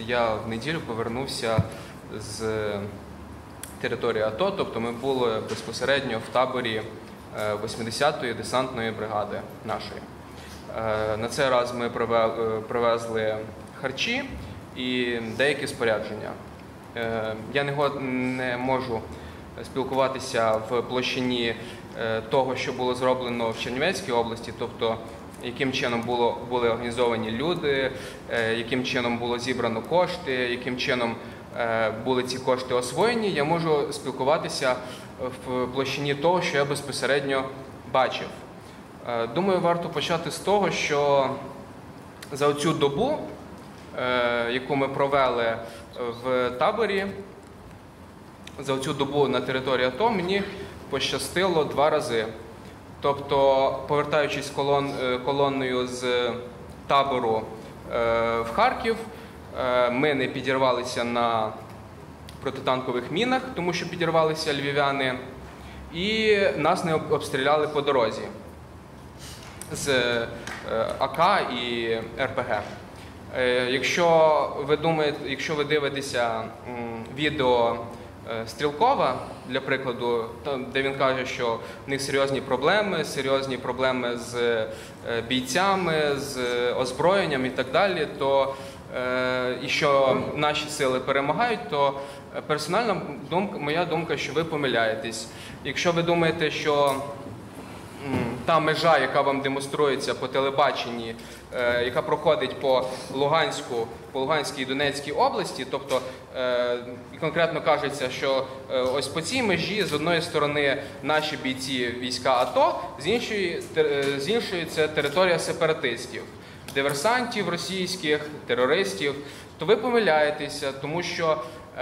я в неділю повернувся з території АТО, тобто ми були безпосередньо в таборі 80-ї десантної бригади нашої. На цей раз ми привезли харчі і деякі спорядження. Я не можу спілкуватися в площині того, що було зроблено в Чернівецькій області, тобто яким чином були організовані люди, яким чином було зібрано кошти, яким чином були ці кошти освоєні. Я можу спілкуватися в площині того, що я безпосередньо бачив. Думаю, варто почати з того, що за цю добу, яку ми провели в таборі, за цю добу на території АТО, мені пощастило 2 рази. Тобто, повертаючись колонною з табору в Харків, ми не підірвалися на протитанкових мінах, тому що підірвалися львів'яни, і нас не обстріляли по дорозі з АК і РПГ. Якщо ви дивитеся відео Стрілкова, для прикладу, де він каже, що в них серйозні проблеми з бійцями, з озброєнням і так далі, то і що наші сили перемагають, то персональна моя думка, що ви помиляєтесь. Якщо ви думаєте, що та межа, яка вам демонструється по телебаченні, яка проходить по Луганській і Донецькій області, тобто конкретно кажеться, що ось по цій межі з одної сторони наші бійці війська АТО, з іншої це територія сепаратистів, диверсантів російських, терористів, то ви помиляєтеся, тому що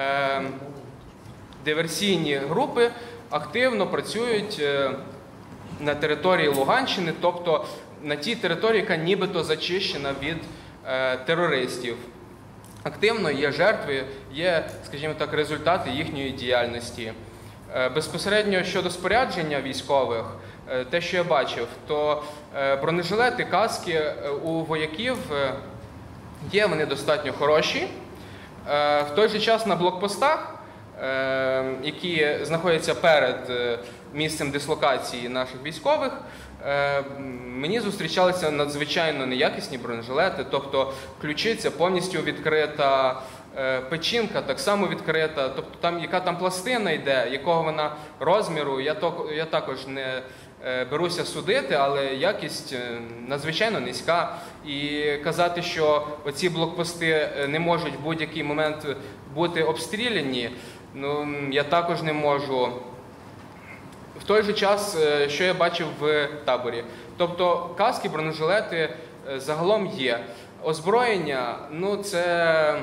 диверсійні групи активно працюють на території Луганщини, тобто на тій території, яка нібито зачищена від терористів. Активно є жертви, є, скажімо так, результати їхньої діяльності. Безпосередньо щодо спорядження військових, те, що я бачив, то бронежилети, каски у вояків є, вони достатньо хороші. В той же час на блокпостах, які знаходяться перед місцем дислокації наших військових, мені зустрічалися надзвичайно неякісні бронежилети, тобто ключиця повністю відкрита, печінка так само відкрита, тобто яка там пластина йде, якого вона розміру, я також не беруся судити, але якість надзвичайно низька. І казати, що оці блокпости не можуть в будь-який момент бути обстріляні, я також не можу. В той же час, що я бачив в таборі. Тобто каски, бронежилети загалом є. Озброєння, це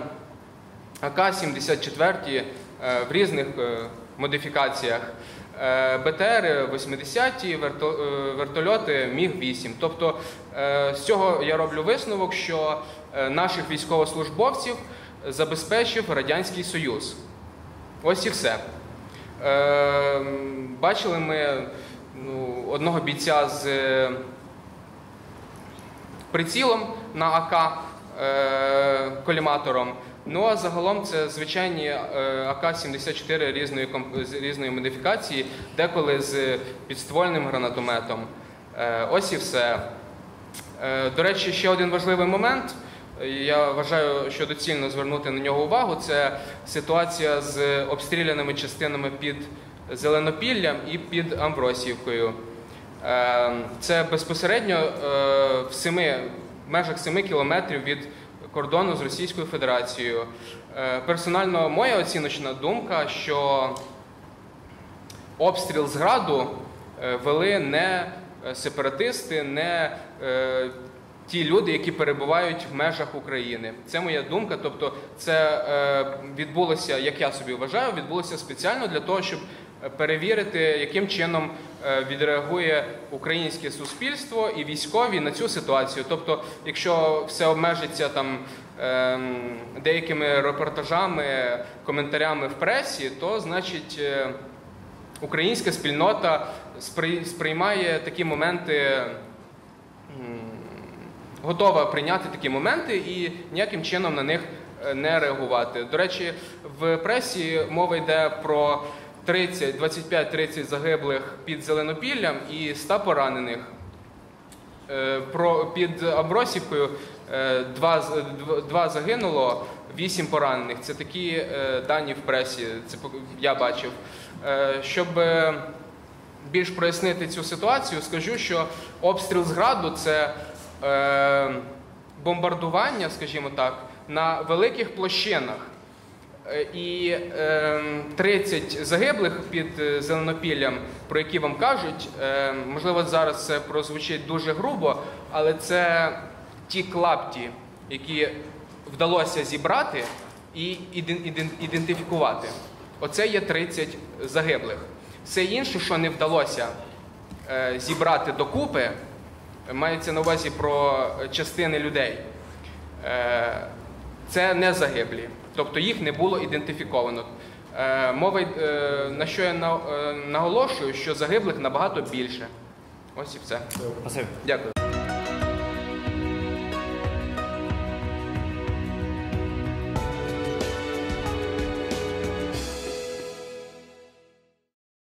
АК-74 в різних модифікаціях. БТР-80, вертольоти Міг-8. Тобто з цього я роблю висновок, що наших військовослужбовців забезпечив Радянський Союз. Ось і все. Бачили ми одного бійця з прицілом на АК, коліматором. А загалом це звичайні АК-74 різної модифікації, деколи з підствольним гранатометом. Ось і все. До речі, ще один важливий момент. Я вважаю, що доцільно звернути на нього увагу. Це ситуація з обстріляними частинами під Зеленопіллям і під Амвросіївкою. Це безпосередньо в межах 7 кілометрів від кордону з Російською Федерацією. Персонально моя оціночна думка, що обстріл з Граду вели не сепаратисти, не ті люди, які перебувають в межах України. Це моя думка, тобто це відбулося, як я собі вважаю, відбулося спеціально для того, щоб перевірити, яким чином відреагує українське суспільство і військові на цю ситуацію. Тобто, якщо все обмежиться деякими репортажами, коментарями в пресі, то, значить, українська спільнота сприймає такі моменти, готова прийняти такі моменти і ніяким чином на них не реагувати. До речі, в пресі мова йде про 25-30 загиблих під Зеленопіллям і 100 поранених. Під Абросівкою 2 загинуло, 8 поранених. Це такі дані в пресі, це я бачив. Щоб більш прояснити цю ситуацію, скажу, що обстріл з Граду – це бомбардування, скажімо так, на великих площинах. І 30 загиблих під Зеленопіллям, про які вам кажуть, можливо, зараз це прозвучить дуже грубо, але це ті клапті, які вдалося зібрати і ідентифікувати. Оце є 30 загиблих. Все інше, що не вдалося зібрати докупи, мається на увазі про частини людей, це не загиблі. Тобто їх не було ідентифіковано. Мова, на що я наголошую, що загиблих набагато більше. Ось і все. Спасибі. Дякую.